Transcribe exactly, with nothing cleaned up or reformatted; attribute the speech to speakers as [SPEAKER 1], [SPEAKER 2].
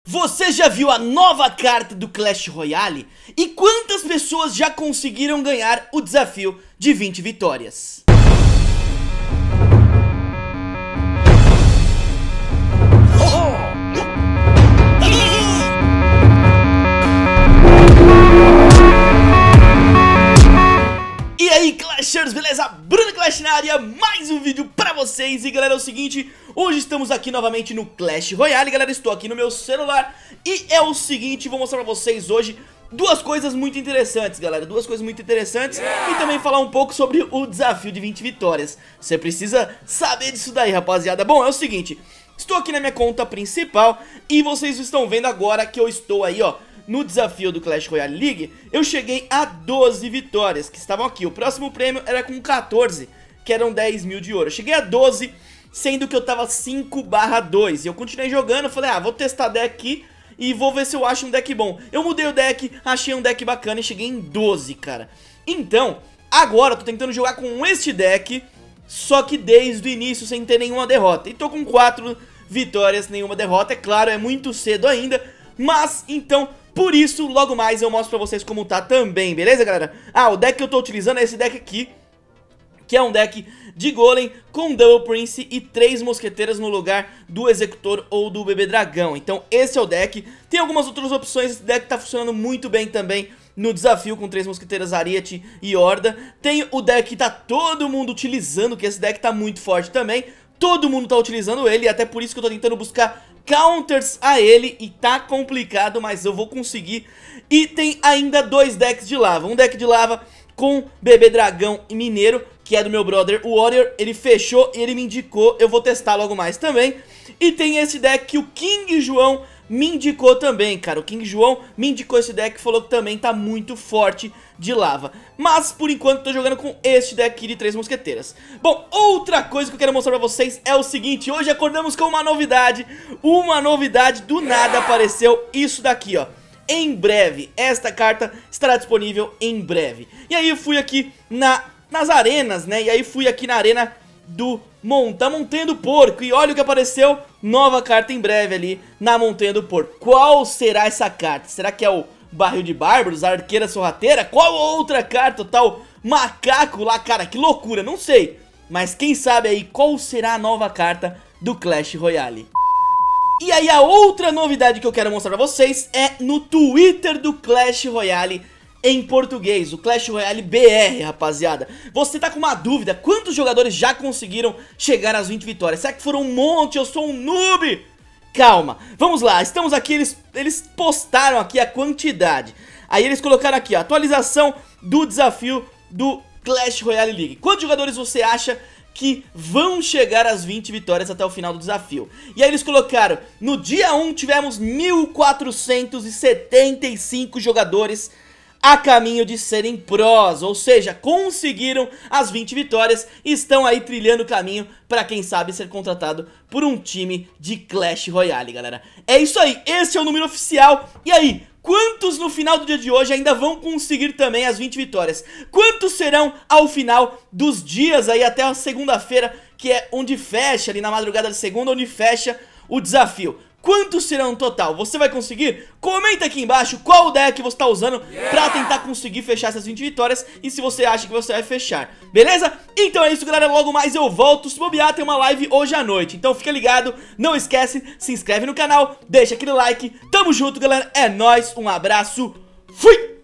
[SPEAKER 1] Você já viu a nova carta do Clash Royale? E quantas pessoas já conseguiram ganhar o desafio de vinte vitórias? E aí, Clashers, beleza? Bruno Clash na área, mais um vídeo pra vocês. E galera, é o seguinte, hoje estamos aqui novamente no Clash Royale. Galera, estou aqui no meu celular e é o seguinte, vou mostrar pra vocês hoje duas coisas muito interessantes, galera. Duas coisas muito interessantes e também falar um pouco sobre o desafio de vinte vitórias. Você precisa saber disso daí, rapaziada. Bom, é o seguinte, estou aqui na minha conta principal e vocês estão vendo agora que eu estou aí, ó, no desafio do Clash Royale League. Eu cheguei a doze vitórias, que estavam aqui. O próximo prêmio era com quatorze, que eram dez mil de ouro. Eu cheguei a doze, sendo que eu tava cinco barra dois. E eu continuei jogando, falei, ah, vou testar deck aqui e vou ver se eu acho um deck bom. Eu mudei o deck, achei um deck bacana e cheguei em doze, cara. Então, agora eu tô tentando jogar com este deck, só que desde o início, sem ter nenhuma derrota. E tô com quatro vitórias, nenhuma derrota. É claro, é muito cedo ainda, mas então... por isso, logo mais eu mostro pra vocês como tá também, beleza, galera? Ah, o deck que eu tô utilizando é esse deck aqui, que é um deck de Golem com Double Prince e três mosqueteiras no lugar do Executor ou do Bebê Dragão. Então esse é o deck. Tem algumas outras opções, esse deck tá funcionando muito bem também no desafio com três mosqueteiras, Ariete e Horda. Tem o deck que tá todo mundo utilizando, que esse deck tá muito forte também. Todo mundo tá utilizando ele, até por isso que eu tô tentando buscar counters a ele e tá complicado, mas eu vou conseguir. E tem ainda dois decks de lava, um deck de lava com Bebê Dragão e Mineiro, que é do meu brother Warrior. Ele fechou e ele me indicou, eu vou testar logo mais também. E tem esse deck que o King João me indicou também, cara. O King João me indicou esse deck e falou que também tá muito forte de lava. Mas, por enquanto, tô jogando com este deck aqui de três mosqueteiras. Bom, outra coisa que eu quero mostrar pra vocês é o seguinte. Hoje acordamos com uma novidade. Uma novidade, do nada apareceu isso daqui, ó. Em breve, esta carta estará disponível em breve. E aí eu fui aqui na, nas arenas, né? E aí fui aqui na arena do Monta Montanha do Porco. E olha o que apareceu, nova carta em breve ali na Montanha do Porco. Qual será essa carta? Será que é o Barril de Bárbaros, a Arqueira Sorrateira? Qual outra carta, o tal macaco lá? Cara, que loucura, não sei. Mas quem sabe aí qual será a nova carta do Clash Royale. E aí a outra novidade que eu quero mostrar pra vocês é no Twitter do Clash Royale em português, o Clash Royale B R, rapaziada. Você tá com uma dúvida, quantos jogadores já conseguiram chegar às vinte vitórias? Será que foram um monte? Eu sou um noob? Calma, vamos lá, estamos aqui, eles, eles postaram aqui a quantidade. Aí eles colocaram aqui, ó, atualização do desafio do Clash Royale League. Quantos jogadores você acha que vão chegar às vinte vitórias até o final do desafio? E aí eles colocaram, no dia um tivemos mil quatrocentos e setenta e cinco jogadores a caminho de serem prós, ou seja, conseguiram as vinte vitórias e estão aí trilhando o caminho para quem sabe ser contratado por um time de Clash Royale, galera. É isso aí, esse é o número oficial. E aí, quantos no final do dia de hoje ainda vão conseguir também as vinte vitórias? Quantos serão ao final dos dias aí até a segunda-feira, que é onde fecha, ali na madrugada de segunda, onde fecha o desafio? Quantos serão no total? Você vai conseguir? Comenta aqui embaixo qual deck você está usando pra tentar conseguir fechar essas vinte vitórias e se você acha que você vai fechar, beleza? Então é isso, galera, logo mais eu volto. Se bobear, tem uma live hoje à noite, então fica ligado, não esquece, se inscreve no canal, deixa aquele like. Tamo junto, galera, é nóis, um abraço, fui!